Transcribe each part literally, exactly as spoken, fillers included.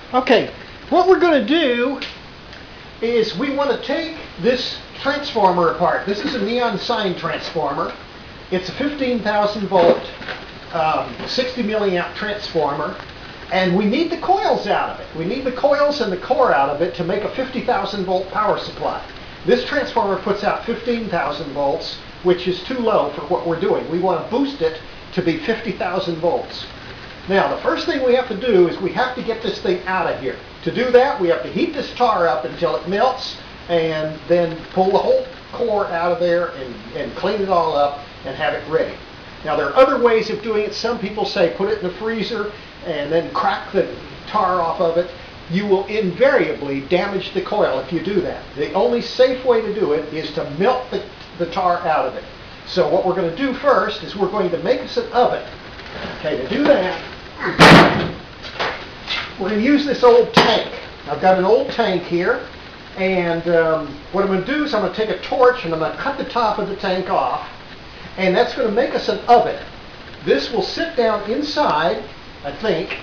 Okay, what we're going to do is we want to take this transformer apart. This is a neon sign transformer. It's a fifteen thousand volt, um, sixty milliamp transformer, and we need the coils out of it. We need the coils and the core out of it to make a fifty thousand volt power supply. This transformer puts out fifteen thousand volts, which is too low for what we're doing. We want to boost it to be fifty thousand volts. Now, the first thing we have to do is we have to get this thing out of here. To do that, we have to heat this tar up until it melts, and then pull the whole core out of there and, and clean it all up and have it ready. Now, there are other ways of doing it. Some people say put it in the freezer and then crack the tar off of it. You will invariably damage the coil if you do that. The only safe way to do it is to melt the, the tar out of it. So what we're going to do first is we're going to make us an oven. Okay, to do that, we're going to use this old tank. I've got an old tank here, and um, what I'm going to do is I'm going to take a torch and I'm going to cut the top of the tank off, and that's going to make us an oven. This will sit down inside, I think.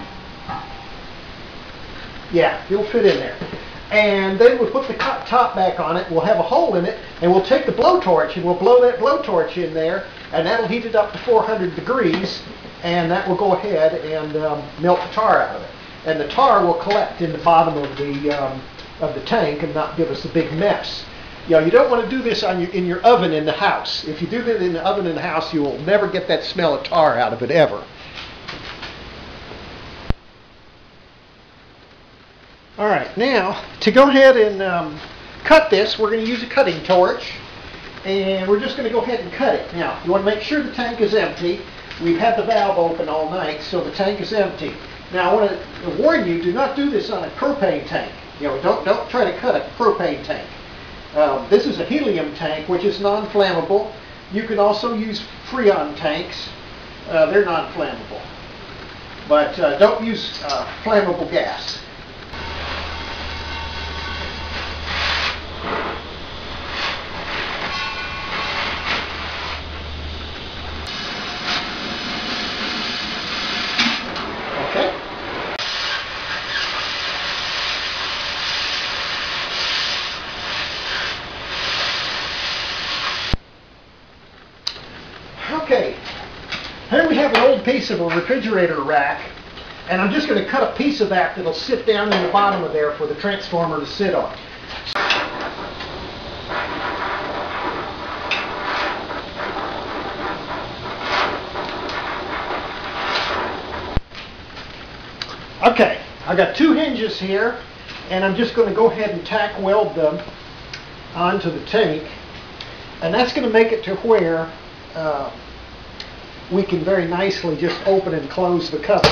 Yeah, it'll fit in there. And then we'll put the top back on it, we'll have a hole in it, and we'll take the blowtorch and we'll blow that blowtorch in there, and that'll heat it up to four hundred degrees, and that will go ahead and um, melt the tar out of it. And the tar will collect in the bottom of the um, of the tank and not give us a big mess. You know, you don't want to do this on your, in your oven in the house. If you do that in the oven in the house, you will never get that smell of tar out of it ever. All right, now to go ahead and um, cut this, we're going to use a cutting torch, and we're just going to go ahead and cut it. Now, you want to make sure the tank is empty. We've had the valve open all night, so the tank is empty. Now, I want to warn you, do not do this on a propane tank. You know, don't, don't try to cut a propane tank. Um, this is a helium tank, which is non-flammable. You can also use Freon tanks. Uh, they're non-flammable. But uh, don't use uh, flammable gas. Okay, here we have an old piece of a refrigerator rack, and I'm just going to cut a piece of that that'll sit down in the bottom of there for the transformer to sit on. Okay, I've got two hinges here, and I'm just going to go ahead and tack weld them onto the tank, and that's going to make it to where uh, we can very nicely just open and close the cover.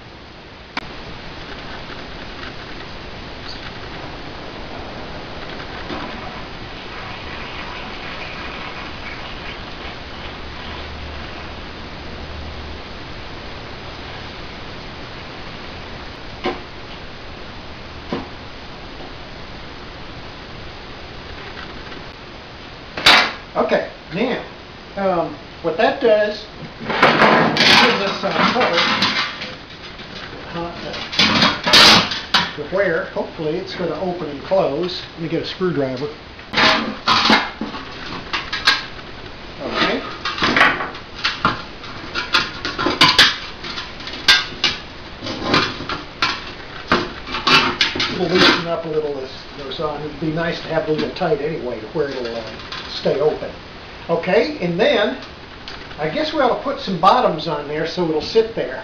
Okay, now, um, what that does gives us some cover uh, to where, hopefully, it's going to open and close. Let me get a screwdriver. Okay. It'll loosen up a little as it goes on. It'd be nice to have it a little tight anyway to where it'll uh, stay open. Okay, and then I guess we ought to put some bottoms on there so it'll sit there.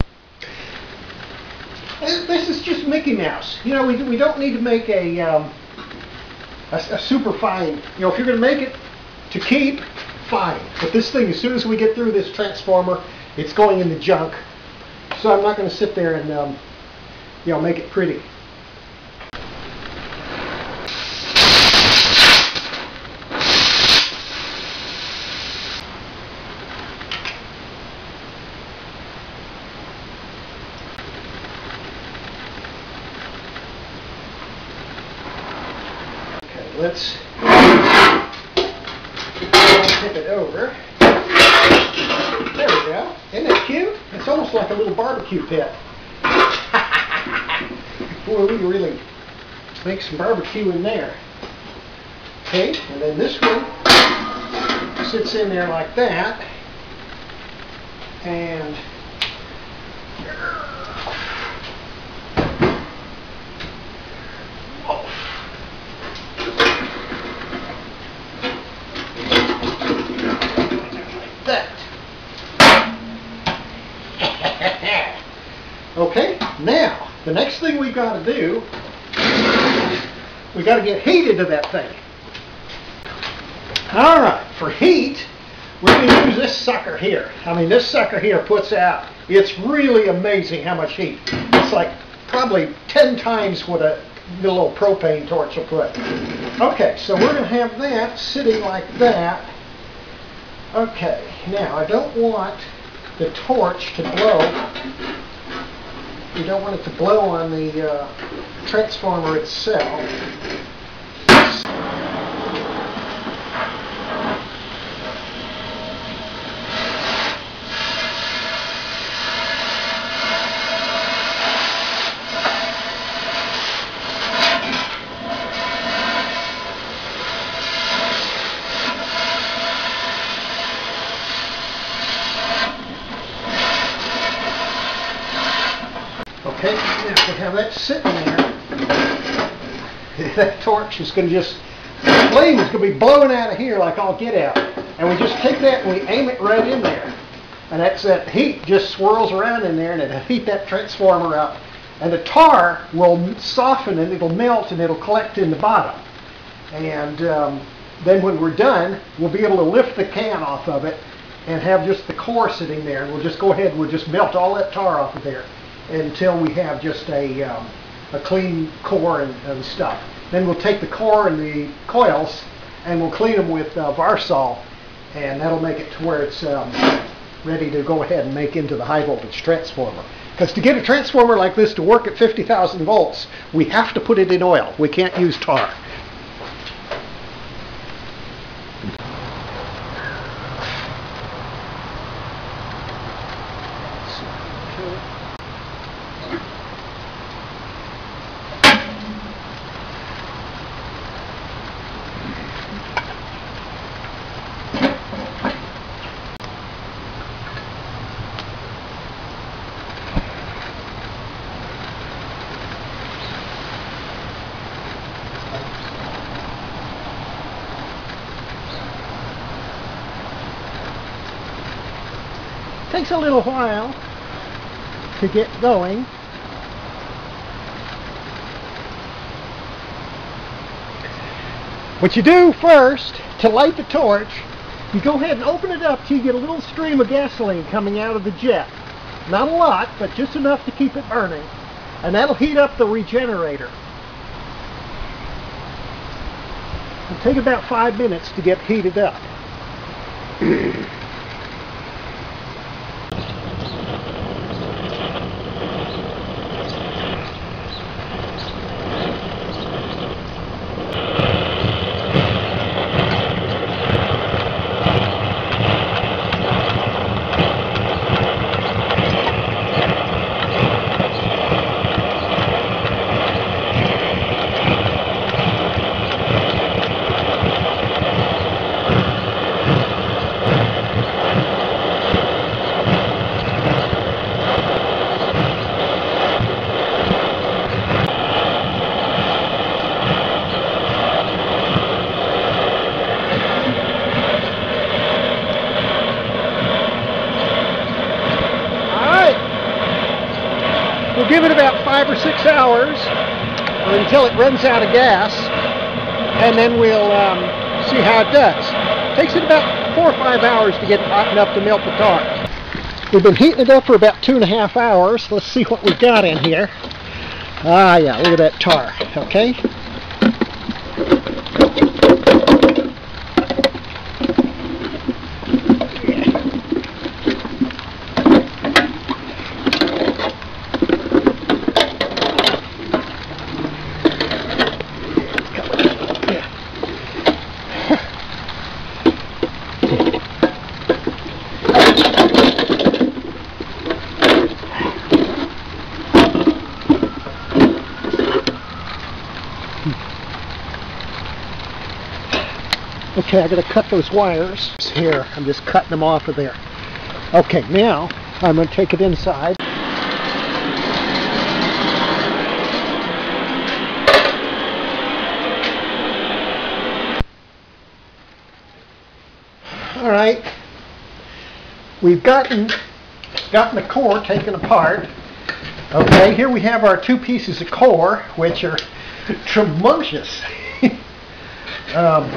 This is just Mickey Mouse. You know, we, we don't need to make a, um, a, a super fine, you know, if you're going to make it to keep, fine. But this thing, as soon as we get through this transformer, it's going in the junk. So I'm not going to sit there and, um, you know, make it pretty. Let's tip it over. There we go. Isn't that cute? It's almost like a little barbecue pit. before we really make some barbecue in there. Okay, and then this one sits in there like that. And that. Okay, now the next thing we've got to do, we got to get heat into that thing. All right, for heat, we're going to use this sucker here. I mean, this sucker here puts out, it's really amazing how much heat. It's like probably ten times what a little propane torch will put. Okay, so we're going to have that sitting like that. Okay, now I don't want the torch to blow. You don't want it to blow on the uh, transformer itself. Okay, now we have that sitting there. That torch is going to just, the flame is going to be blowing out of here like all get out. And we just take that and we aim it right in there. And that's that heat just swirls around in there and it'll heat that transformer up. And the tar will soften and it'll melt and it'll collect in the bottom. And um, then when we're done, we'll be able to lift the can off of it and have just the core sitting there. And we'll just go ahead and we'll just melt all that tar off of there until we have just a, um, a clean core and, and stuff. Then we'll take the core and the coils and we'll clean them with uh, Varsol, and that'll make it to where it's um, ready to go ahead and make into the high voltage transformer. Because to get a transformer like this to work at fifty thousand volts, we have to put it in oil. We can't use tar. Takes a little while to get going. What you do first to light the torch, you go ahead and open it up till you get a little stream of gasoline coming out of the jet. Not a lot, but just enough to keep it burning. And that'll heat up the regenerator. It'll take about five minutes to get heated up. We'll give it about five or six hours or until it runs out of gas, and then we'll um, see how it does. It takes it about four or five hours to get hot enough to melt the tar. We've been heating it up for about two and a half hours. Let's see what we've got in here. Ah, yeah, look at that tar, okay? Okay, I gotta cut those wires. Here, I'm just cutting them off of there. Okay, now I'm gonna take it inside. All right, we've gotten gotten the core taken apart. Okay, here we have our two pieces of core, which are tremendous. um,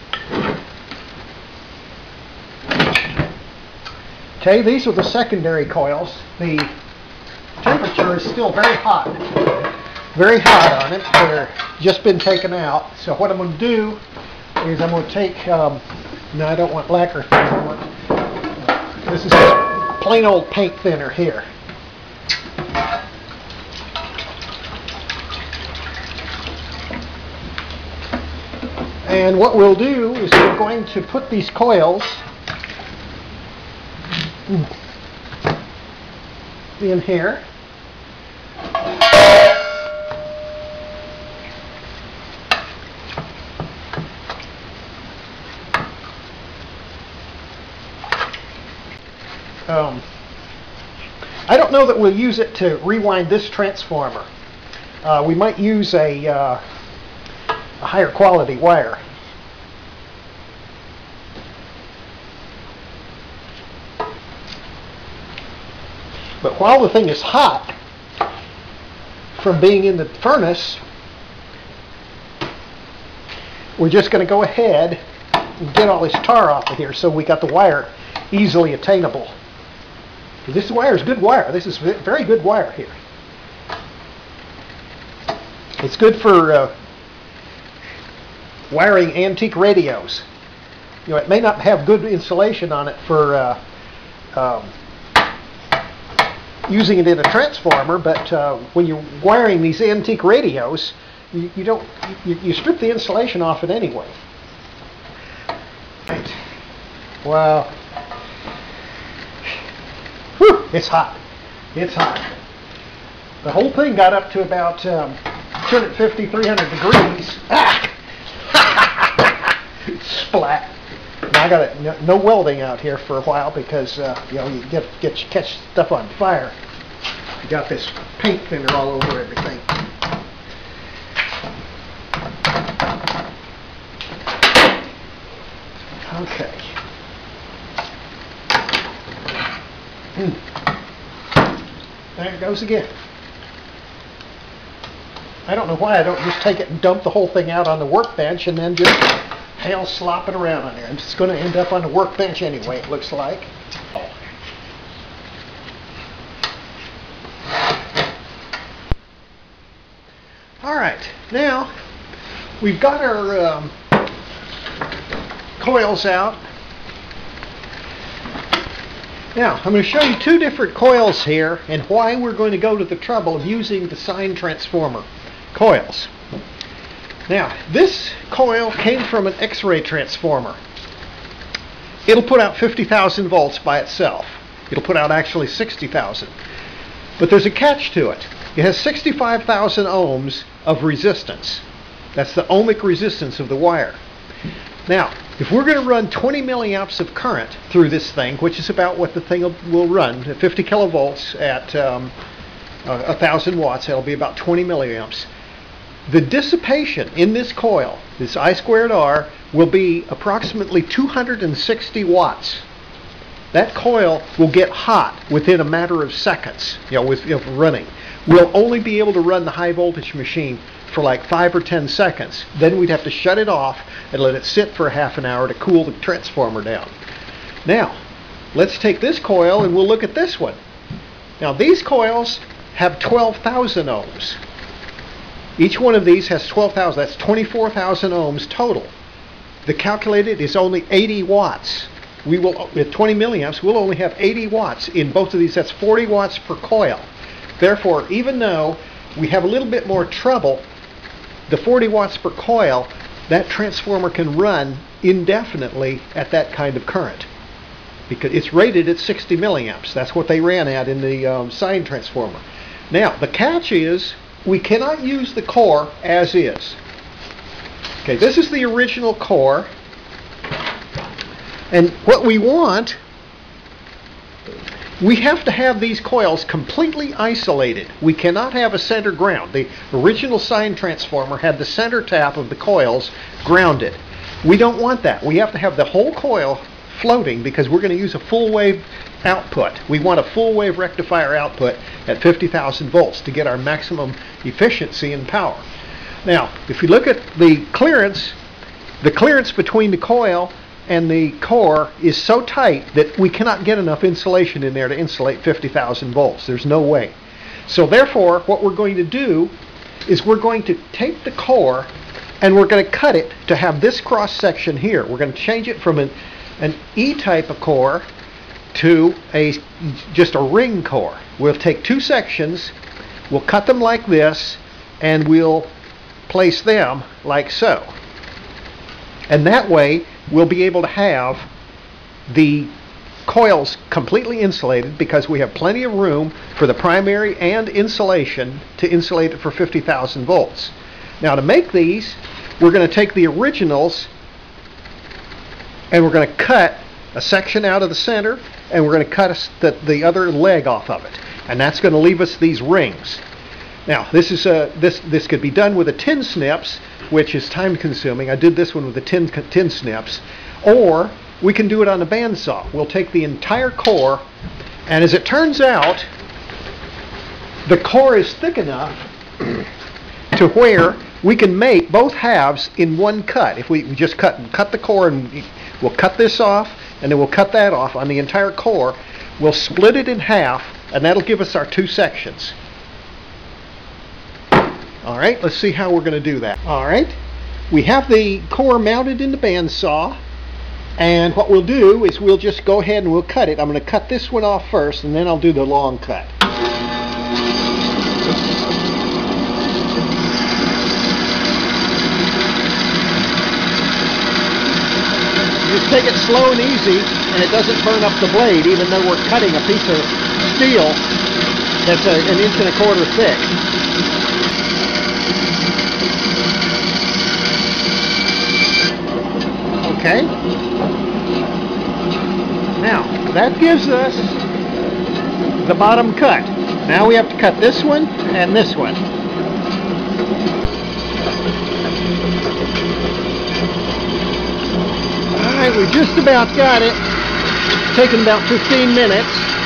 okay, these are the secondary coils. The temperature is still very hot, very hot on it. They're just been taken out. So what I'm going to do is I'm going to take. Um, no, I don't want lacquer thinner. This is just plain old paint thinner here. And what we'll do is we're going to put these coils in here. Um, I don't know that we'll use it to rewind this transformer. Uh, we might use a, uh, a higher quality wire. But while the thing is hot from being in the furnace, we're just going to go ahead and get all this tar off of here so we got the wire easily attainable. This wire is good wire. This is very good wire here. It's good for uh, wiring antique radios. You know, it may not have good insulation on it for uh, um, using it in a transformer, but uh, when you're wiring these antique radios, you, you don't you, you strip the insulation off it anyway. Right. Wow. Whew, it's hot. It's hot. The whole thing got up to about um, two fifty, three hundred degrees. Ah! Splat. Now I got it. No, no welding out here for a while because uh, you know you get get catch stuff on fire. You got this paint thinner all over everything. Okay. There it goes again. I don't know why I don't just take it and dump the whole thing out on the workbench and then just hell slop it around on there. I'm just going to end up on the workbench anyway, it looks like. Alright, now we've got our um, coils out. Now, I'm going to show you two different coils here and why we're going to go to the trouble of using the sine transformer coils. Now, this coil came from an X-ray transformer. It'll put out fifty thousand volts by itself. It'll put out actually sixty thousand. But there's a catch to it. It has sixty-five thousand ohms of resistance. That's the ohmic resistance of the wire. Now, if we're going to run twenty milliamps of current through this thing, which is about what the thing will run, fifty kilovolts at um, uh, one thousand watts, that'll be about twenty milliamps. The dissipation in this coil, this I squared R, will be approximately two hundred sixty watts. That coil will get hot within a matter of seconds, you know, with you know, running. We'll only be able to run the high voltage machine for like five or ten seconds. Then we'd have to shut it off and let it sit for half an hour to cool the transformer down. Now, let's take this coil and we'll look at this one. Now, these coils have twelve thousand ohms. Each one of these has twelve thousand. That's twenty-four thousand ohms total. The calculated is only eighty watts. We will, with twenty milliamps, we'll only have eighty watts in both of these. That's forty watts per coil. Therefore, even though we have a little bit more trouble, the forty watts per coil, that transformer can run indefinitely at that kind of current because it's rated at sixty milliamps. That's what they ran at in the um, sine transformer. Now, the catch is we cannot use the core as is. Okay, this is the original core. And what we want, we have to have these coils completely isolated. We cannot have a center ground. The original sine transformer had the center tap of the coils grounded. We don't want that. We have to have the whole coil floating because we're going to use a full wave output. We want a full wave rectifier output at fifty thousand volts to get our maximum efficiency and power. Now, if you look at the clearance, the clearance between the coil and the core is so tight that we cannot get enough insulation in there to insulate fifty thousand volts. There's no way. So therefore, what we're going to do is we're going to take the core and we're going to cut it to have this cross section here. We're going to change it from an, an E-type of core to a just a ring core. We'll take two sections, we'll cut them like this, and we'll place them like so. And that way we'll be able to have the coils completely insulated because we have plenty of room for the primary and insulation to insulate it for fifty thousand volts. Now to make these, we're going to take the originals and we're going to cut a section out of the center and we're going to cut a, the, the other leg off of it. And that's going to leave us these rings. Now this is a, this, this could be done with a tin snips, which is time consuming. I did this one with the tin, tin snips. Or we can do it on a bandsaw. We'll take the entire core, and as it turns out, the core is thick enough to where we can make both halves in one cut. If we, we just cut cut the core, and we'll cut this off, and then we'll cut that off on the entire core. We'll split it in half, and that'll give us our two sections. All right, let's see how we're going to do that. All right, we have the core mounted in the bandsaw, and what we'll do is we'll just go ahead and we'll cut it. I'm going to cut this one off first, and then I'll do the long cut. Just take it slow and easy, and it doesn't burn up the blade, even though we're cutting a piece of steel that's a, an inch and a quarter thick. Okay. Now, that gives us the bottom cut. Now we have to cut this one and this one. Alright, we just about got it. It's taken about fifteen minutes.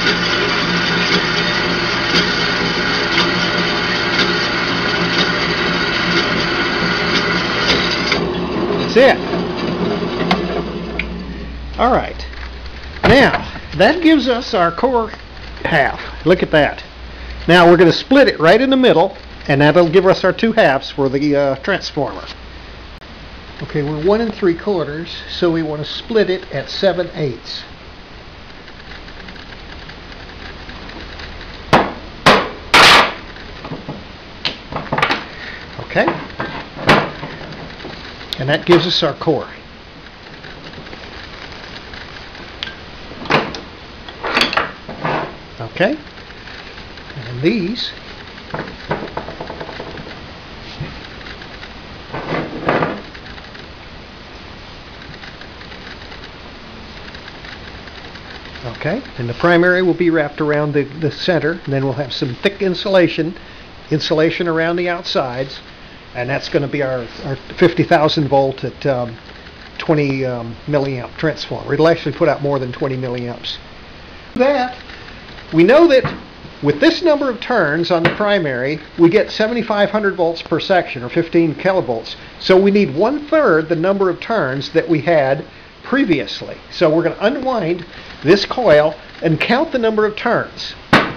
That's it. Alright, now that gives us our core half. Look at that. Now we're going to split it right in the middle, and that'll give us our two halves for the uh, transformer. Okay, we're one and three quarters, so we want to split it at seven eighths. Okay, and that gives us our core. Okay, and these okay, and the primary will be wrapped around the, the center, and then we'll have some thick insulation insulation around the outsides, and that's going to be our, our fifty thousand volt at um, twenty um, milliamp transformer. It'll actually put out more than twenty milliamps. That we know that with this number of turns on the primary, we get seventy-five hundred volts per section, or fifteen kilovolts. So we need one third the number of turns that we had previously. So we're going to unwind this coil and count the number of turns.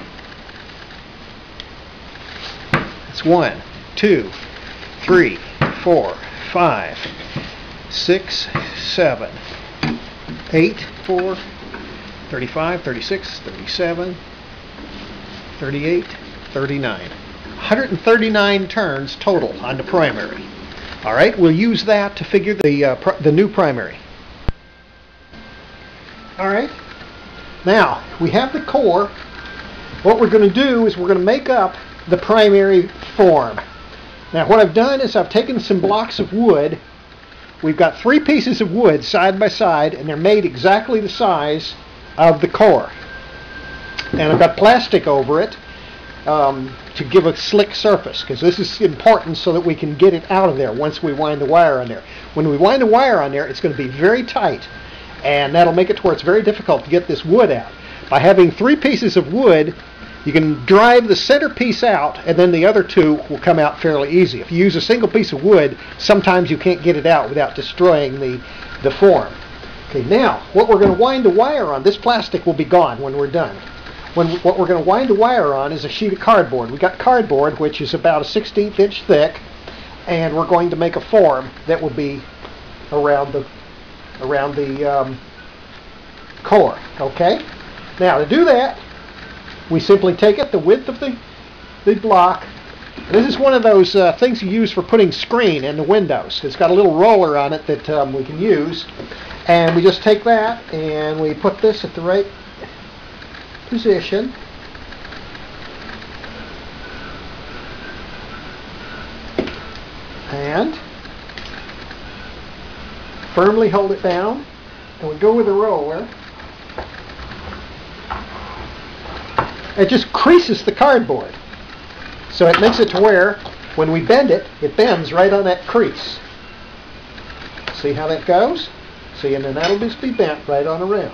It's one, two, three, four, five, six, seven, eight, four, thirty-five, thirty-six, thirty-seven, thirty-eight, thirty-nine. one hundred thirty-nine turns total on the primary. All right, we'll use that to figure the uh, pr the new primary. All right, now we have the core. What we're going to do is we're going to make up the primary form. Now what I've done is I've taken some blocks of wood we've got three pieces of wood side by side, and they're made exactly the size of the core. And I've got plastic over it um, to give a slick surface, because this is important so that we can get it out of there once we wind the wire on there. When we wind the wire on there, it's going to be very tight, and that'll make it to where it's very difficult to get this wood out. By having three pieces of wood, you can drive the center piece out, and then the other two will come out fairly easy. If you use a single piece of wood, sometimes you can't get it out without destroying the, the form. Okay, now, what we're going to wind the wire on, this plastic will be gone when we're done. When, what we're going to wind the wire on is a sheet of cardboard. We got cardboard, which is about a sixteenth inch thick, and we're going to make a form that will be around the, around the um, core, okay? Now, to do that, we simply take it the width of the, the block. This is one of those uh, things you use for putting screen in the windows. It's got a little roller on it that um, we can use. And we just take that and we put this at the right position. And firmly hold it down. And we go with the roller. It just creases the cardboard. So it makes it to where, when we bend it, it bends right on that crease. See how that goes? See, and then that'll just be bent right on around.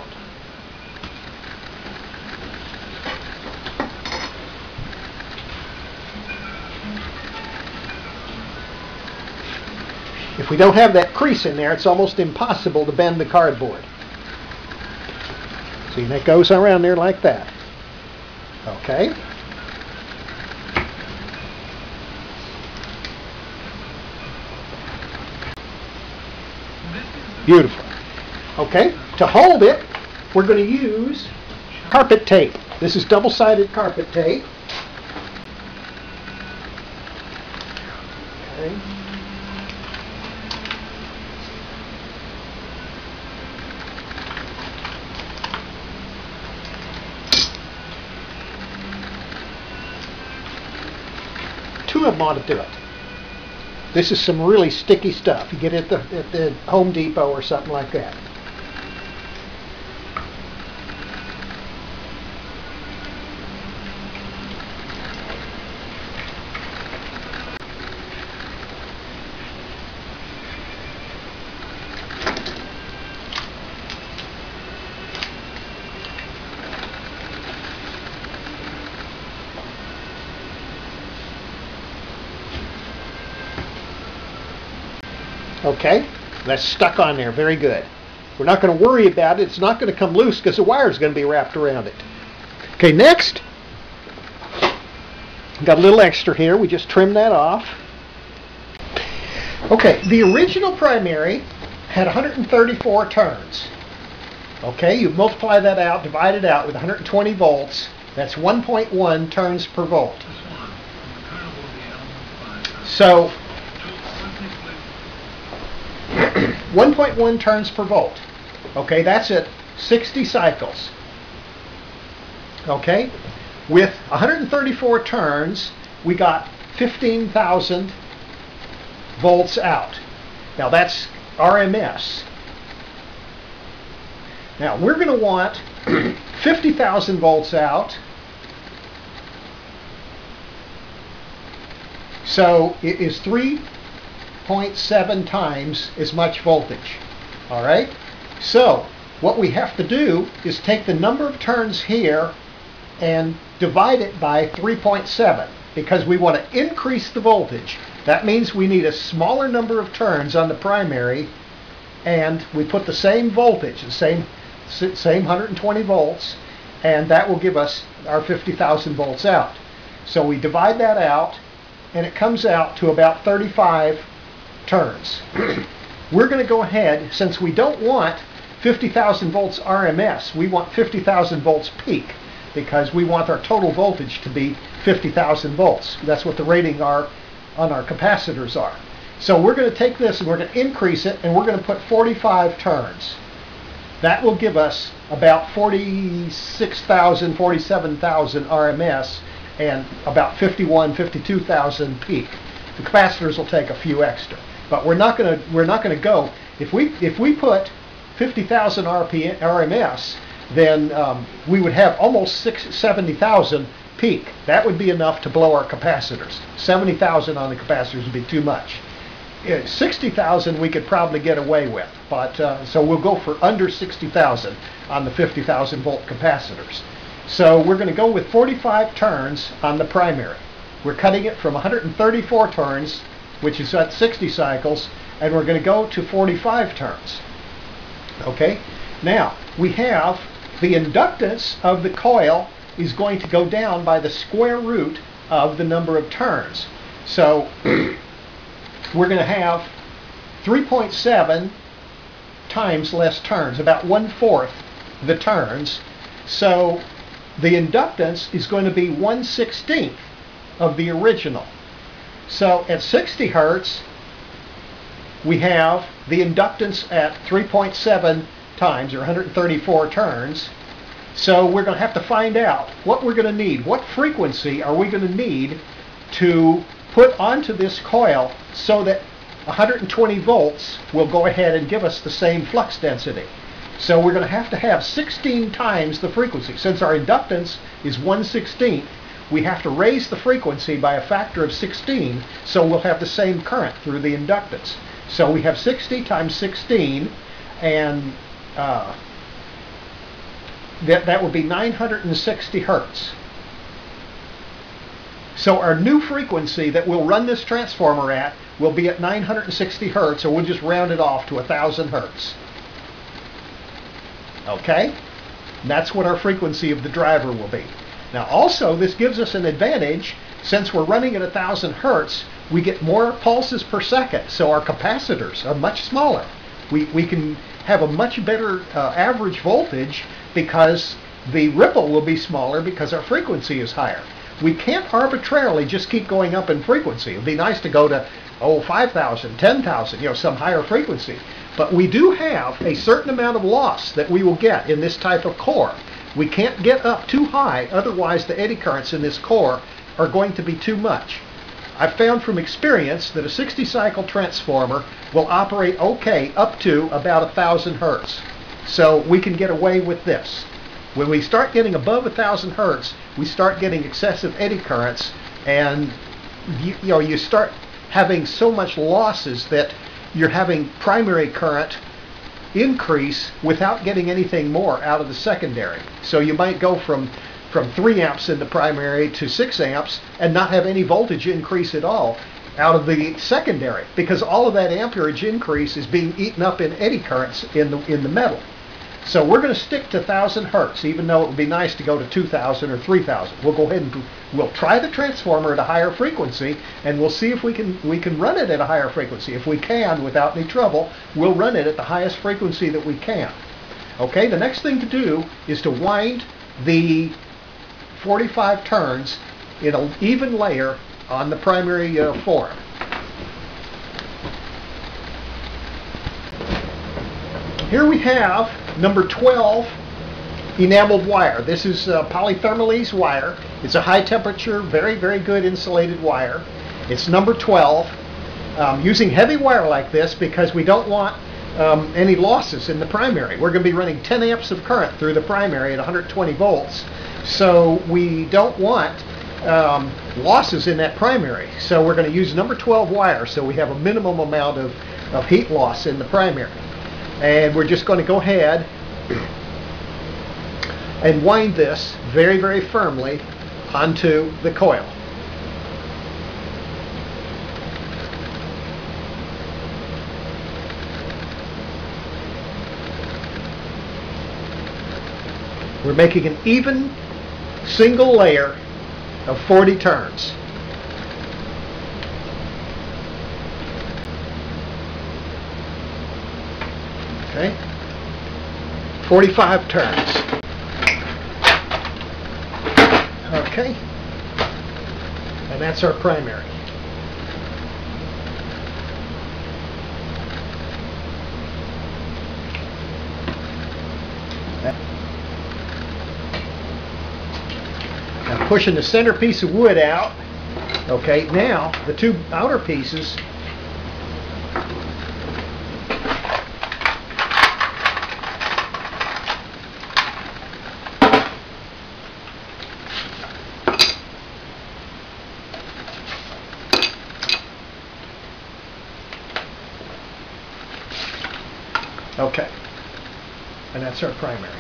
If we don't have that crease in there, it's almost impossible to bend the cardboard. See, and it goes around there like that. Okay. Beautiful. Okay, to hold it, we're going to use carpet tape. This is double-sided carpet tape. Okay. Two of them ought to do it. This is some really sticky stuff. You get it at the, at the Home Depot or something like that. Okay, that's stuck on there. Very good. We're not going to worry about it. It's not going to come loose because the wire is going to be wrapped around it. Okay, next, got a little extra here. We just trim that off. Okay, the original primary had one hundred thirty-four turns. Okay, you multiply that out, divide it out with one hundred twenty volts. That's one point one turns per volt. So, one point one turns per volt. Okay, that's at sixty cycles. Okay, with one hundred thirty-four turns, we got fifteen thousand volts out. Now that's R M S. Now we're going to want fifty thousand volts out. So it is three point seven times as much voltage. All right? So what we have to do is take the number of turns here and divide it by three point seven because we want to increase the voltage. That means we need a smaller number of turns on the primary, and we put the same voltage, the same, same one hundred twenty volts, and that will give us our fifty thousand volts out. So we divide that out, and it comes out to about thirty-five turns. We're going to go ahead, since we don't want fifty thousand volts R M S, we want fifty thousand volts peak, because we want our total voltage to be fifty thousand volts. That's what the rating are on our capacitors are. So we're going to take this and we're going to increase it, and we're going to put forty-five turns. That will give us about forty-six thousand, forty-seven thousand R M S and about fifty-one, fifty-two thousand peak. The capacitors will take a few extra. but we're not going to we're not going to go if we if we put fifty thousand R P M, R M S, then um, we would have almost six, seventy thousand peak. That would be enough to blow our capacitors. seventy thousand on the capacitors would be too much. sixty thousand we could probably get away with, but uh, so we'll go for under sixty thousand on the fifty thousand volt capacitors. So we're going to go with forty-five turns on the primary. We're cutting it from one hundred thirty-four turns, which is at sixty cycles, and we're going to go to forty-five turns. Okay, now we have the inductance of the coil is going to go down by the square root of the number of turns. So we're going to have three point seven times less turns, about one-fourth the turns. So the inductance is going to be one sixteenth of the original. So at sixty hertz, we have the inductance at three point seven times, or one hundred thirty-four turns. So we're going to have to find out what we're going to need. What frequency are we going to need to put onto this coil so that one hundred twenty volts will go ahead and give us the same flux density? So we're going to have to have sixteen times the frequency. Since our inductance is one sixteenth, we have to raise the frequency by a factor of sixteen, so we'll have the same current through the inductance. So we have sixty times sixteen, and uh, that, that would be nine hundred sixty hertz. So our new frequency that we'll run this transformer at will be at nine hundred sixty hertz, or we'll just round it off to one thousand hertz. Okay? And that's what our frequency of the driver will be. Now also, this gives us an advantage. Since we're running at one thousand hertz, we get more pulses per second, so our capacitors are much smaller. We, we can have a much better uh, average voltage because the ripple will be smaller because our frequency is higher. We can't arbitrarily just keep going up in frequency. It would be nice to go to, oh, five thousand, ten thousand, you know, some higher frequency. But we do have a certain amount of loss that we will get in this type of core. We can't get up too high, otherwise the eddy currents in this core are going to be too much. I've found from experience that a sixty cycle transformer will operate okay up to about one thousand hertz. So we can get away with this. When we start getting above one thousand hertz, we start getting excessive eddy currents, and you, you know, you start having so much losses that you're having primary current increase without getting anything more out of the secondary. So you might go from from three amps in the primary to six amps and not have any voltage increase at all out of the secondary, because all of that amperage increase is being eaten up in eddy currents in the in the metal. So we're going to stick to one thousand hertz, even though it would be nice to go to two thousand or three thousand. We'll go ahead and we'll try the transformer at a higher frequency, and we'll see if we can we can run it at a higher frequency. If we can, without any trouble, we'll run it at the highest frequency that we can. Okay, the next thing to do is to wind the forty-five turns in an even layer on the primary uh, form. Here we have number twelve enameled wire. This is uh, polythermalese wire. It's a high temperature, very, very good insulated wire. It's number twelve. Um, using heavy wire like this because we don't want um, any losses in the primary. We're going to be running ten amps of current through the primary at one hundred twenty volts. So we don't want um, losses in that primary. So we're going to use number twelve wire so we have a minimum amount of, of heat loss in the primary. And we're just going to go ahead and wind this very, very firmly onto the coil. We're making an even single layer of forty turns. Okay, forty-five turns. Okay, and that's our primary. Now pushing the center piece of wood out. Okay, now the two outer pieces Okay. And that's our primary.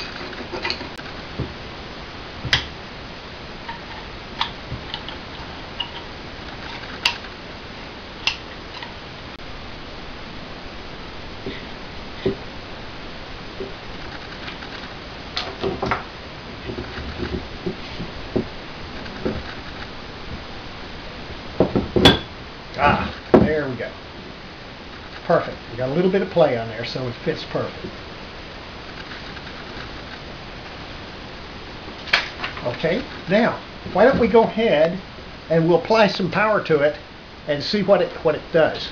Ah, there we go. Perfect. We got a little bit of play on there, so it fits perfect. Okay, now why don't we go ahead and we'll apply some power to it and see what it what it does.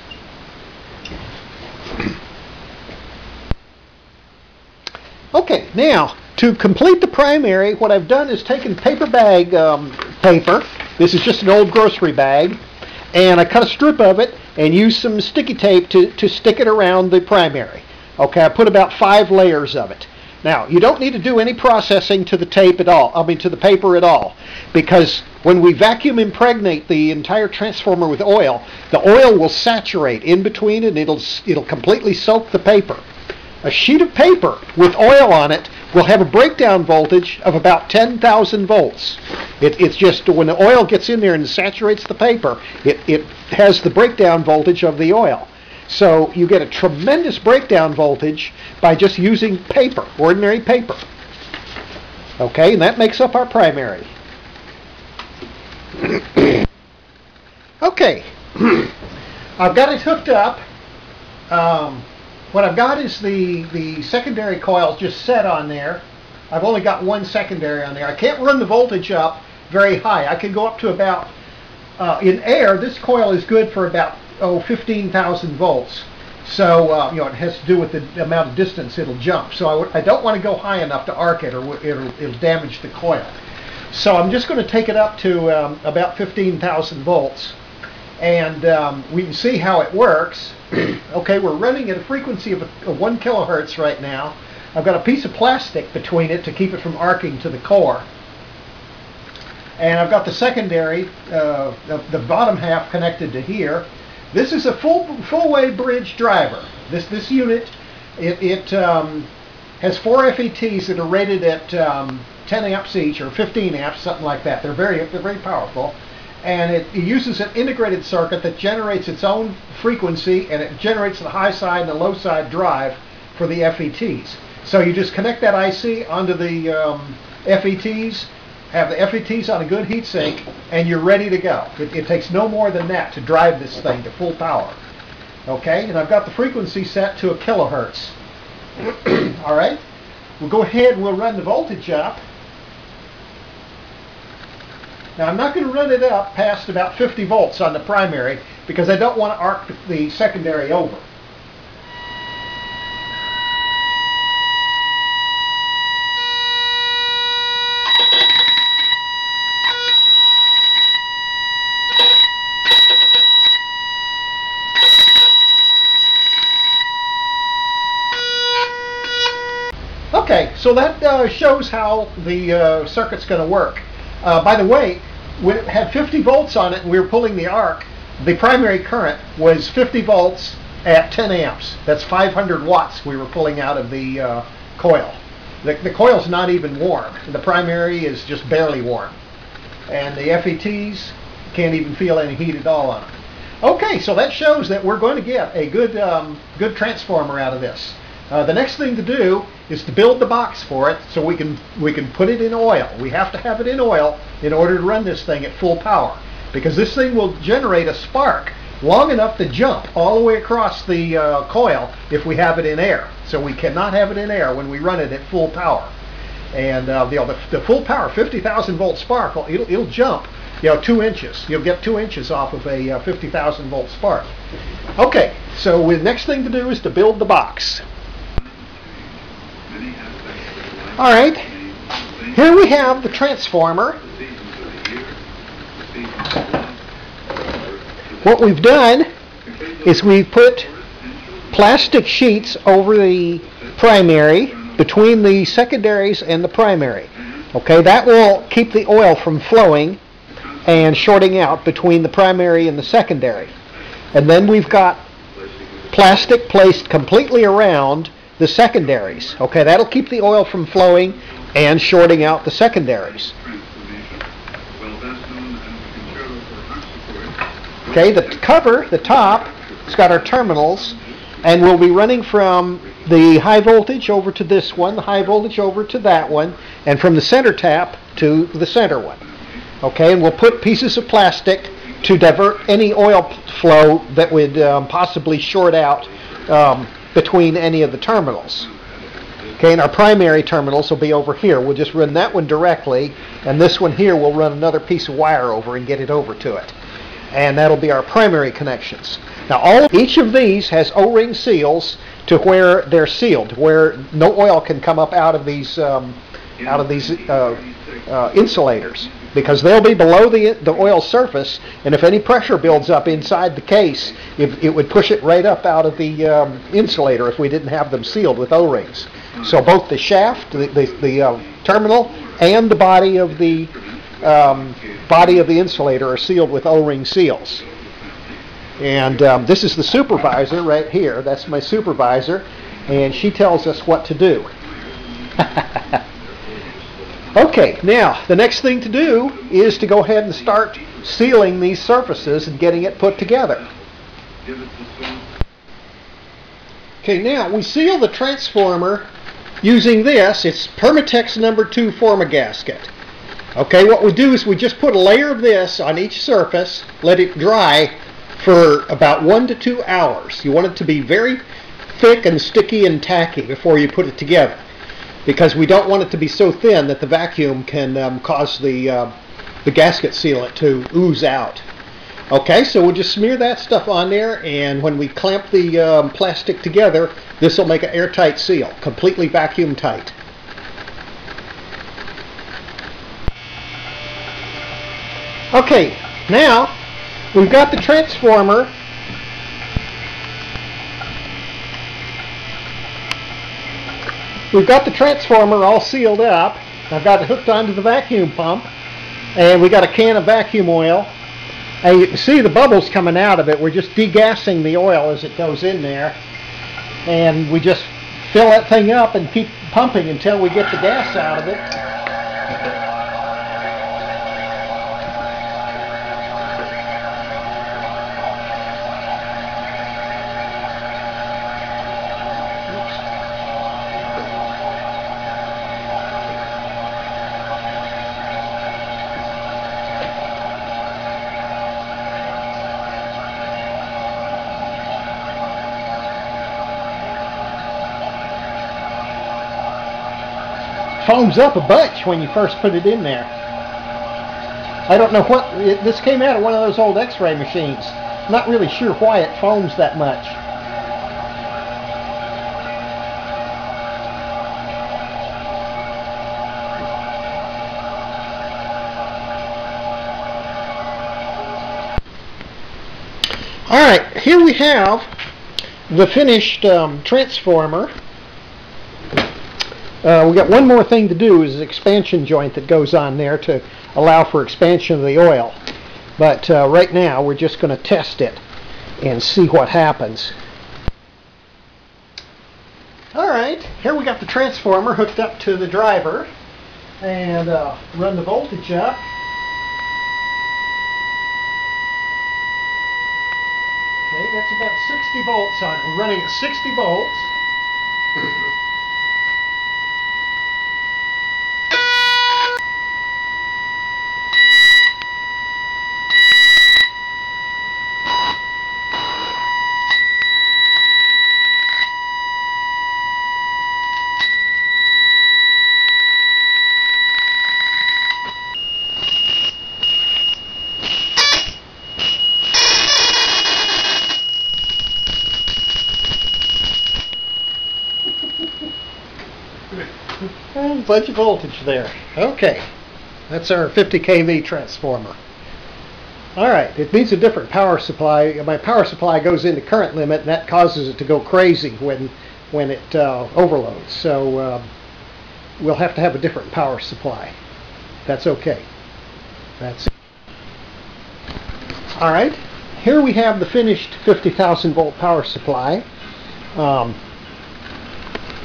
Okay, now to complete the primary, what I've done is taken paper bag um, paper. This is just an old grocery bag, and I cut a strip of it and used some sticky tape to, to stick it around the primary. Okay, I put about five layers of it. Now, you don't need to do any processing to the tape at all, I mean to the paper at all, because when we vacuum impregnate the entire transformer with oil, the oil will saturate in between and it'll, it'll completely soak the paper. A sheet of paper with oil on it will have a breakdown voltage of about ten thousand volts. It, it's just when the oil gets in there and saturates the paper, it, it has the breakdown voltage of the oil. So you get a tremendous breakdown voltage by just using paper, ordinary paper. Okay, and that makes up our primary. Okay, I've got it hooked up. Um, what I've got is the, the secondary coils just set on there. I've only got one secondary on there. I can't run the voltage up very high. I can go up to about, uh, in air, this coil is good for about oh, fifteen thousand volts. So, uh, you know, it has to do with the amount of distance it'll jump. So I, w I don't want to go high enough to arc it, or it'll, it'll damage the coil. So I'm just going to take it up to um, about fifteen thousand volts, and um, we can see how it works. Okay, we're running at a frequency of, a, of one kilohertz right now. I've got a piece of plastic between it to keep it from arcing to the core. And I've got the secondary, uh, the, the bottom half connected to here. This is a full full way bridge driver. This this unit, it, it um, has four F E Ts that are rated at um, ten amps each, or fifteen amps, something like that. They're very they're very powerful, and it, it uses an integrated circuit that generates its own frequency, and it generates the high side and the low side drive for the F E Ts. So you just connect that I C onto the um, F E Ts. Have the F E Ts on a good heat sink, and you're ready to go. It, it takes no more than that to drive this thing to full power. Okay, and I've got the frequency set to a kilohertz. All right, we'll go ahead and we'll run the voltage up. Now I'm not going to run it up past about fifty volts on the primary because I don't want to arc the secondary over. Okay, so that uh, shows how the uh, circuit's going to work. Uh, by the way, when it had fifty volts on it and we were pulling the arc, the primary current was fifty volts at ten amps. That's five hundred watts we were pulling out of the uh, coil. The, the coil's not even warm. The primary is just barely warm. And the F E Ts can't even feel any heat at all on them. Okay, so that shows that we're going to get a good, um, good transformer out of this. Uh, the next thing to do is to build the box for it so we can we can put it in oil. We have to have it in oil in order to run this thing at full power, because this thing will generate a spark long enough to jump all the way across the uh, coil if we have it in air. So we cannot have it in air when we run it at full power. And uh, you know, the, the full power fifty thousand volt spark, it'll, it'll jump you know, two inches. You'll get two inches off of a uh, fifty thousand volt spark. Okay, so the next thing to do is to build the box. All right, here we have the transformer. What we've done is we've put plastic sheets over the primary, between the secondaries and the primary. Okay, that will keep the oil from flowing and shorting out between the primary and the secondary. And then we've got plastic placed completely around the secondaries. Okay, that'll keep the oil from flowing and shorting out the secondaries. Okay, the cover, the top, it's got our terminals, and we'll be running from the high voltage over to this one, the high voltage over to that one, and from the center tap to the center one. Okay, and we'll put pieces of plastic to divert any oil flow that would um, possibly short out um, between any of the terminals. Okay, and our primary terminals will be over here. We'll just run that one directly, and this one here we'll run another piece of wire over and get it over to it. And that'll be our primary connections. Now, all each of these has O-ring seals to where they're sealed, where no oil can come up out of these um, out of these uh, uh, insulators, because they'll be below the the oil surface, and if any pressure builds up inside the case, it, it would push it right up out of the um, insulator if we didn't have them sealed with O-rings. So both the shaft, the the, the uh, terminal, and the body of the um, body of the insulator are sealed with O-ring seals. And um, this is the supervisor right here. That's my supervisor, and she tells us what to do. Okay, now the next thing to do is to go ahead and start sealing these surfaces and getting it put together. Okay, now we seal the transformer using this. It's Permatex number two Formagasket. Okay, what we do is we just put a layer of this on each surface, let it dry for about one to two hours. You want it to be very thick and sticky and tacky before you put it together, because we don't want it to be so thin that the vacuum can um, cause the, uh, the gasket sealant to ooze out. Okay, so we'll just smear that stuff on there, and when we clamp the um, plastic together, this will make an airtight seal, completely vacuum tight. Okay, now we've got the transformer We've got the transformer all sealed up. I've got it hooked onto the vacuum pump, and we got a can of vacuum oil. And you can see the bubbles coming out of it. We're just degassing the oil as it goes in there, and we just fill that thing up and keep pumping until we get the gas out of it. Foams up a bunch when you first put it in there. I don't know what, it, this came out of one of those old x-ray machines. Not really sure why it foams that much. Alright, here we have the finished um, transformer. Uh, we got one more thing to do, is an expansion joint that goes on there to allow for expansion of the oil. But uh, right now we're just going to test it and see what happens. Alright, here we got the transformer hooked up to the driver, and uh, run the voltage up. Okay, that's about sixty volts on it. We're running at sixty volts. A bunch of voltage there. Okay, that's our fifty K V transformer. Alright, it needs a different power supply. My power supply goes into current limit, and that causes it to go crazy when when it uh, overloads. So uh, we'll have to have a different power supply. That's okay. That's it. Alright, here we have the finished fifty thousand volt power supply. Um,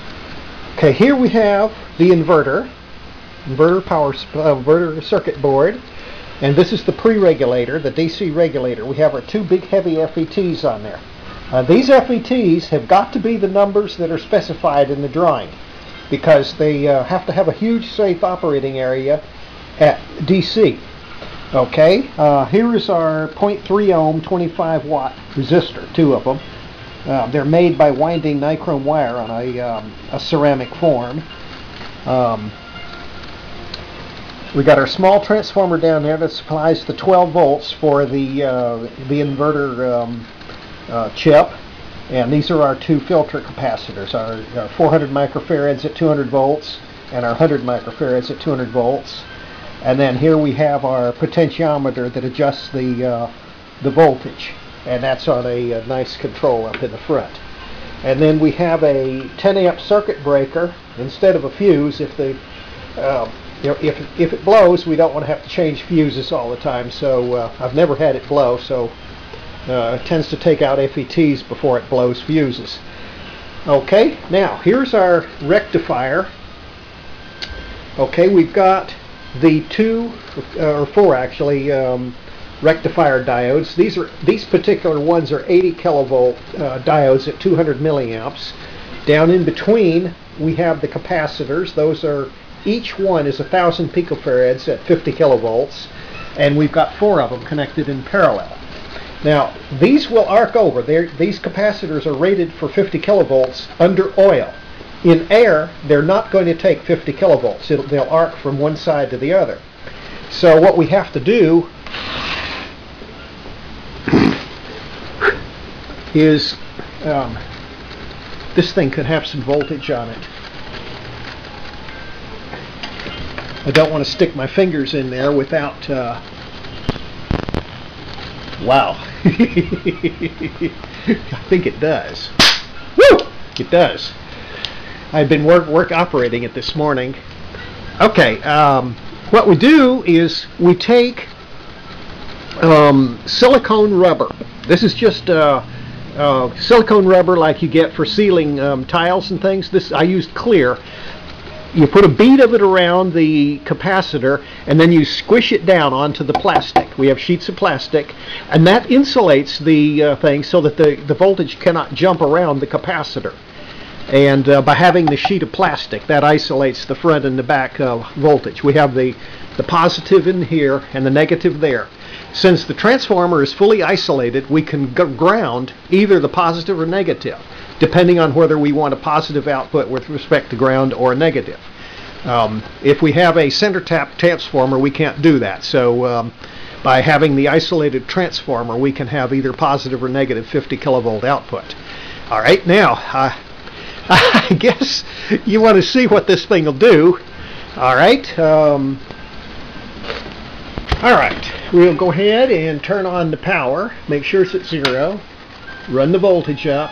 Okay, here we have the inverter, inverter power, uh, inverter circuit board, and this is the pre-regulator, the D C regulator. We have our two big heavy F E Ts on there. Uh, these F E Ts have got to be the numbers that are specified in the drawing, because they uh, have to have a huge safe operating area at D C. Okay, uh, here is our zero point three ohm twenty-five watt resistor, two of them. Uh, they're made by winding nichrome wire on a, um, a ceramic form. Um, we got our small transformer down there that supplies the twelve volts for the uh, the inverter um, uh, chip, and these are our two filter capacitors, our, our four hundred microfarads at two hundred volts and our one hundred microfarads at two hundred volts. And then here we have our potentiometer that adjusts the uh, the voltage, and that's on a, a nice control up in the front. And then we have a ten amp circuit breaker instead of a fuse. If the uh, you know, if if it blows, we don't want to have to change fuses all the time. So uh, I've never had it blow, so uh, it tends to take out F E Ts before it blows fuses. Okay, now here's our rectifier. Okay, we've got the two uh, or four actually um, rectifier diodes. These are these particular ones are eighty kilovolt uh, diodes at two hundred milliamps. Down in between we have the capacitors. Those are, each one is a thousand picofarads at fifty kilovolts, and we've got four of them connected in parallel. Now these will arc over. They're, these capacitors are rated for fifty kilovolts under oil. In air, they're not going to take fifty kilovolts. It'll, they'll arc from one side to the other. So what we have to do is, um, this thing could have some voltage on it. I don't want to stick my fingers in there without, uh, wow. I think it does. Woo! It does. I've been work, work operating it this morning. Okay, um, what we do is we take um, silicone rubber. This is just uh, uh, silicone rubber like you get for sealing um, tiles and things. This I used clear. You put a bead of it around the capacitor, and then you squish it down onto the plastic. We have sheets of plastic, and that insulates the uh, thing so that the, the voltage cannot jump around the capacitor. And uh, by having the sheet of plastic, that isolates the front and the back uh, voltage. We have the, the positive in here and the negative there. Since the transformer is fully isolated, we can ground either the positive or negative, depending on whether we want a positive output with respect to ground or a negative. Um, if we have a center tap transformer, we can't do that. So um, by having the isolated transformer, we can have either positive or negative fifty kilovolt output. All right, now, uh, I guess you want to see what this thing will do. All right. Um, all right. We'll go ahead and turn on the power. Make sure it's at zero. Run the voltage up.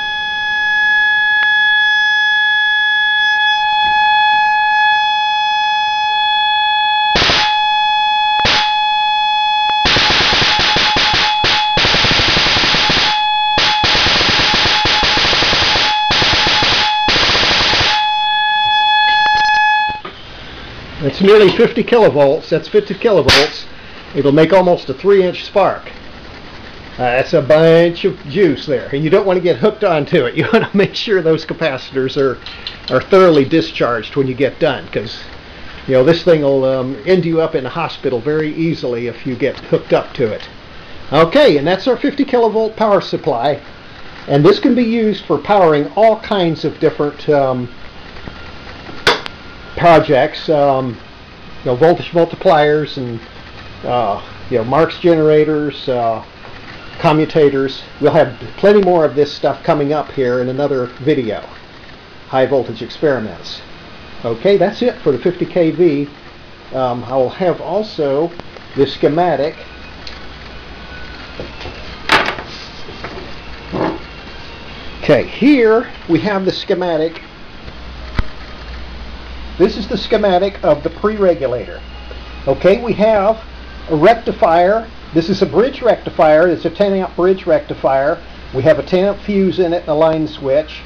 It's nearly fifty kilovolts. That's fifty kilovolts. It'll make almost a three inch spark. Uh, that's a bunch of juice there, and you don't want to get hooked onto it. You want to make sure those capacitors are are thoroughly discharged when you get done, because you know this thing will um, end you up in a hospital very easily if you get hooked up to it. Okay, and that's our fifty kilovolt power supply, and this can be used for powering all kinds of different um, projects, um, you know, voltage multipliers and uh, you know, Marx generators, uh, commutators. We'll have plenty more of this stuff coming up here in another video, high voltage experiments. Okay, that's it for the fifty K V. Um, I will have also the schematic. Okay, here we have the schematic. This is the schematic of the pre-regulator. Okay, we have a rectifier. This is a bridge rectifier. It's a ten amp bridge rectifier. We have a ten amp fuse in it and a line switch.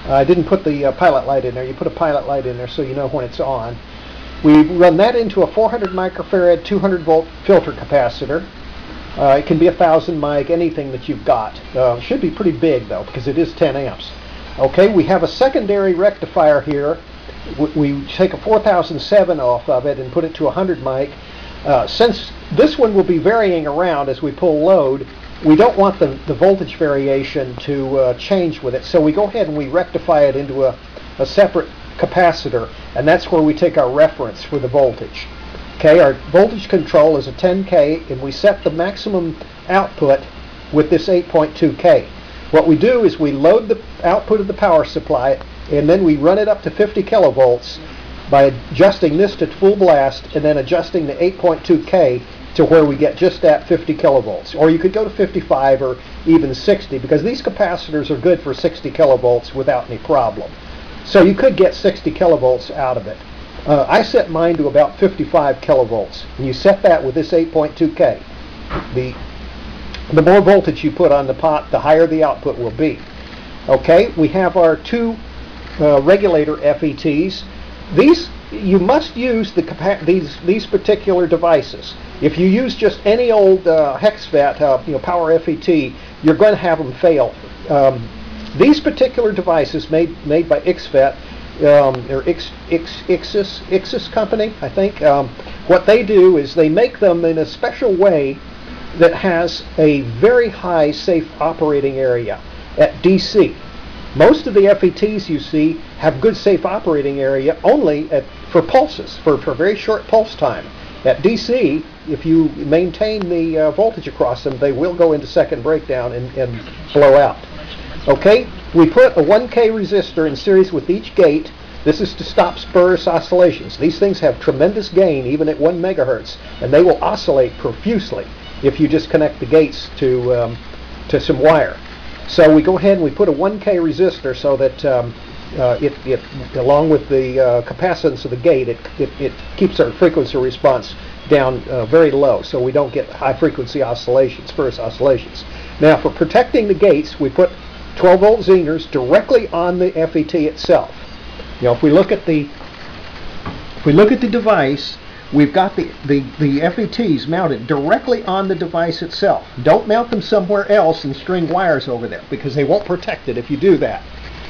Uh, I didn't put the uh, pilot light in there. You put a pilot light in there so you know when it's on. We run that into a four hundred microfarad, two hundred volt filter capacitor. Uh, it can be a thousand mic, anything that you've got. Uh, should be pretty big though, because it is ten amps. Okay, we have a secondary rectifier here. We, we take a four thousand seven off of it and put it to one hundred mic. Uh, since this one will be varying around as we pull load, we don't want the, the voltage variation to uh, change with it, so we go ahead and we rectify it into a, a separate capacitor, and that's where we take our reference for the voltage. Okay, our voltage control is a ten K, and we set the maximum output with this eight point two K. What we do is we load the output of the power supply, and then we run it up to fifty kilovolts by adjusting this to full blast, and then adjusting the eight point two K to where we get just at fifty kilovolts. Or you could go to fifty-five or even sixty, because these capacitors are good for sixty kilovolts without any problem. So you could get sixty kilovolts out of it. Uh, I set mine to about fifty-five kilovolts, and you set that with this eight point two K. The, the more voltage you put on the pot, the higher the output will be. Okay, we have our two uh, regulator F E Ts. These, you must use the capa these these particular devices. If you use just any old uh, HEXFET, uh, you know, power F E T, you're going to have them fail. Um, these particular devices, made made by IXFET, um, or Ix, Ix, Ixis Ixis company, I think. Um, what they do is they make them in a special way that has a very high safe operating area at D C. Most of the F E Ts you see have good safe operating area only at, for pulses, for, for very short pulse time. At D C, if you maintain the uh, voltage across them, they will go into second breakdown and, and blow out. Okay, we put a one K resistor in series with each gate. This is to stop spurious oscillations. These things have tremendous gain even at one megahertz, and they will oscillate profusely if you just connect the gates to, um, to some wire. So we go ahead and we put a one K resistor so that um, uh, it, it, along with the uh, capacitance of the gate, it, it, it keeps our frequency response down uh, very low, so we don't get high frequency oscillations, spurious oscillations. Now, for protecting the gates, we put twelve volt Zehners directly on the F E T itself. You know, if we look at the if we look at the device, we've got the, the, the F E Ts mounted directly on the device itself. Don't mount them somewhere else and string wires over there, because they won't protect it if you do that.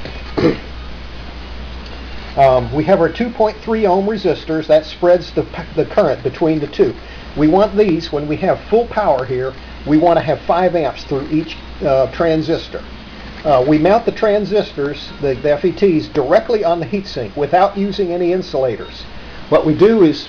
Um, we have our two point three ohm resistors. That spreads the, the current between the two. We want these, when we have full power here, we want to have five amps through each uh, transistor. Uh, we mount the transistors, the, the F E Ts, directly on the heatsink without using any insulators. What we do is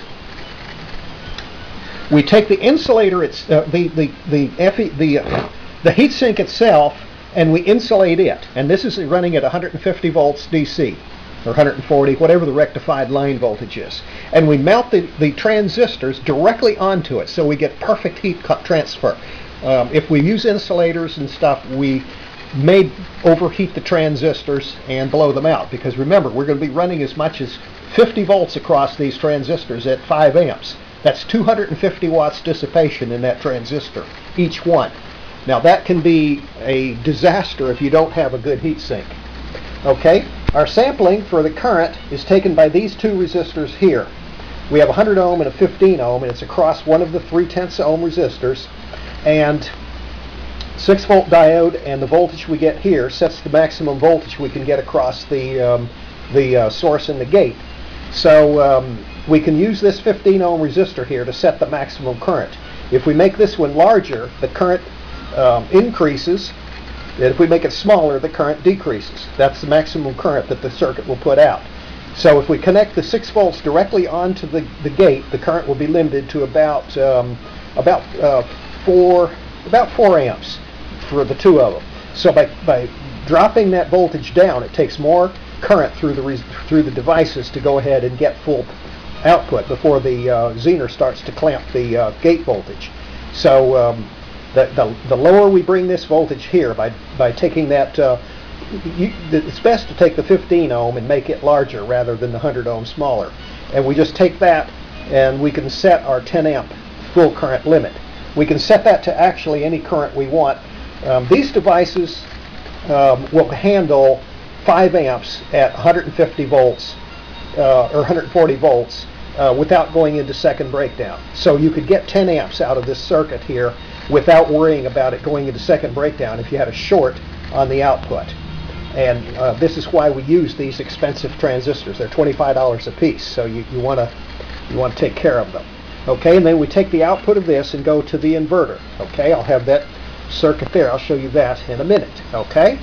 we take the insulator, it's uh, the the the F E, the uh, the heatsink itself, and we insulate it. And this is running at one hundred fifty volts D C, or one hundred forty, whatever the rectified line voltage is. And we mount the the transistors directly onto it, so we get perfect heat transfer. Um, if we use insulators and stuff, we may overheat the transistors and blow them out, because remember, we're going to be running as much as fifty volts across these transistors at five amps. That's two hundred fifty watts dissipation in that transistor, each one. Now that can be a disaster if you don't have a good heat sink. Okay, our sampling for the current is taken by these two resistors here. We have a one hundred ohm and a fifteen ohm, and it's across one of the three tenths ohm resistors. And six volt diode, and the voltage we get here sets the maximum voltage we can get across the, um, the uh, source and the gate. So um, we can use this fifteen ohm resistor here to set the maximum current. If we make this one larger, the current um, increases, and if we make it smaller, the current decreases. That's the maximum current that the circuit will put out. So if we connect the six volts directly onto the, the gate, the current will be limited to about um, about uh, four about four amps for the two of them. So by by dropping that voltage down, it takes more current through the through the devices to go ahead and get full output before the uh, Zener starts to clamp the uh, gate voltage. So um, the, the the lower we bring this voltage here by by taking that, uh, you, it's best to take the fifteen ohm and make it larger rather than the one hundred ohm smaller. And we just take that and we can set our ten amp full current limit. We can set that to actually any current we want. Um, these devices um, will handle five amps at one hundred fifty volts uh, or one hundred forty volts uh, without going into second breakdown. So you could get ten amps out of this circuit here without worrying about it going into second breakdown if you had a short on the output. And uh, this is why we use these expensive transistors. They're twenty-five dollars a piece, so you, you want to you want to take care of them. Okay, and then we take the output of this and go to the inverter. Okay, I'll have that circuit there. I'll show you that in a minute. Okay.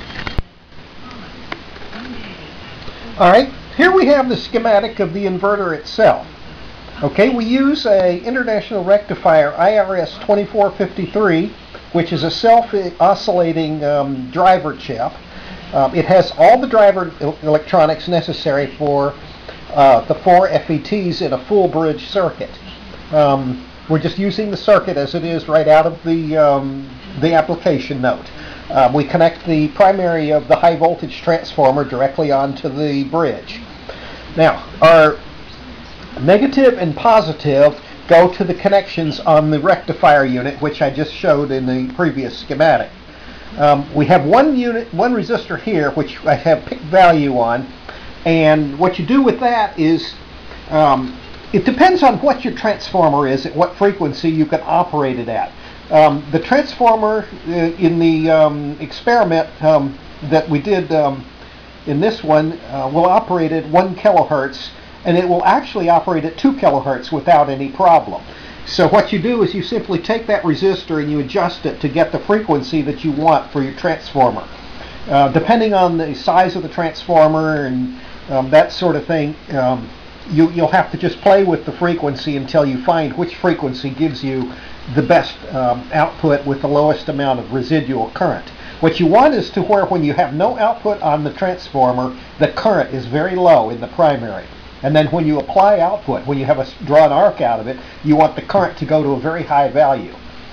All right, here we have the schematic of the inverter itself. Okay, we use a International Rectifier I R S twenty-four fifty-three, which is a self-oscillating um, driver chip. Um, it has all the driver electronics necessary for uh, the four F E Ts in a full bridge circuit. Um, we're just using the circuit as it is right out of the, um, the application note. Uh, we connect the primary of the high voltage transformer directly onto the bridge. Now, our negative and positive go to the connections on the rectifier unit, which I just showed in the previous schematic. Um, we have one unit, one resistor here, which I have picked value on, and what you do with that is, um, it depends on what your transformer is, at what frequency you can operate it at. Um, the transformer uh, in the um, experiment um, that we did um, in this one uh, will operate at one kilohertz, and it will actually operate at two kilohertz without any problem. So what you do is you simply take that resistor and you adjust it to get the frequency that you want for your transformer. Uh, depending on the size of the transformer and um, that sort of thing, um, you, you'll have to just play with the frequency until you find which frequency gives you the best um, output with the lowest amount of residual current. What you want is to where when you have no output on the transformer, the current is very low in the primary. And then when you apply output, when you have a draw an arc out of it, you want the current to go to a very high value.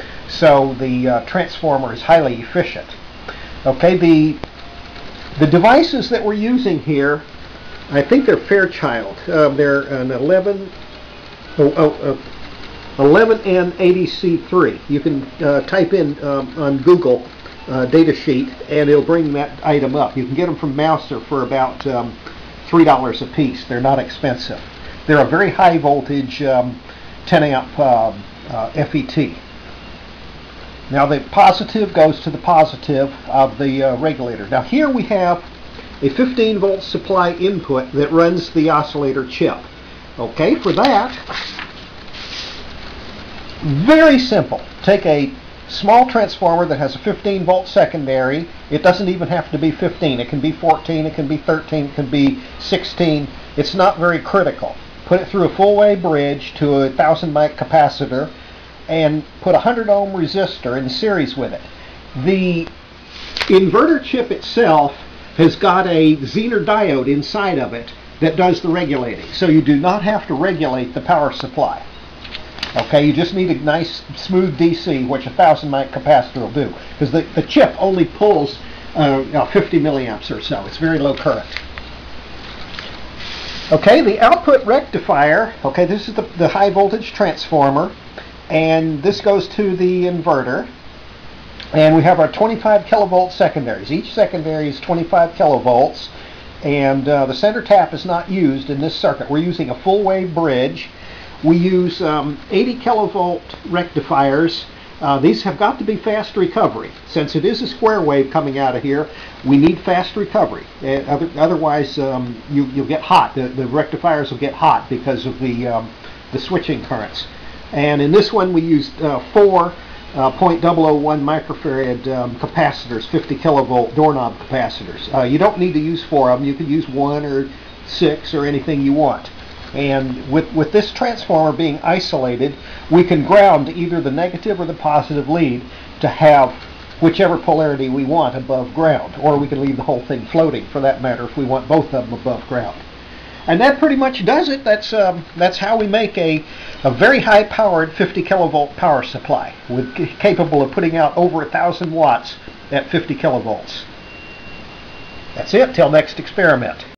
So the uh, transformer is highly efficient. Okay, the the devices that we're using here, I think they're Fairchild. Uh, they're an eleven, oh, oh, uh, eleven N eighty C three. You can uh, type in um, on Google uh, datasheet, and it'll bring that item up. You can get them from Mouser for about um, three dollars a piece. They're not expensive. They're a very high voltage um, ten amp uh, uh, F E T. Now the positive goes to the positive of the uh, regulator. Now here we have a fifteen volt supply input that runs the oscillator chip. Okay, for that, very simple. Take a small transformer that has a fifteen volt secondary. It doesn't even have to be fifteen. It can be fourteen, it can be thirteen, it can be sixteen. It's not very critical. Put it through a full wave bridge to a thousand mic capacitor and put a one hundred ohm resistor in series with it. The inverter chip itself has got a Zener diode inside of it that does the regulating. So you do not have to regulate the power supply. Okay, you just need a nice smooth D C, which a thousand mic capacitor will do, because the, the chip only pulls uh, you know, fifty milliamps or so. It's very low current. Okay, the output rectifier, okay, this is the, the high voltage transformer, and this goes to the inverter, and we have our twenty-five kilovolt secondaries. Each secondary is twenty-five kilovolts, and uh, the center tap is not used in this circuit. We're using a full wave bridge. We use um, eighty kilovolt rectifiers. Uh, these have got to be fast recovery. Since it is a square wave coming out of here, we need fast recovery. Uh, other, otherwise, um, you, you'll get hot. The, the rectifiers will get hot because of the, um, the switching currents. And in this one, we used uh, four uh, zero point zero zero one microfarad um, capacitors, fifty kilovolt doorknob capacitors. Uh, you don't need to use four of them. You could use one or six or anything you want. And with, with this transformer being isolated, we can ground either the negative or the positive lead to have whichever polarity we want above ground. Or we can leave the whole thing floating, for that matter, if we want both of them above ground. And that pretty much does it. That's, um, that's how we make a, a very high-powered fifty kilovolt power supply, with, capable of putting out over a thousand watts at fifty kilovolts. That's it. Till next experiment.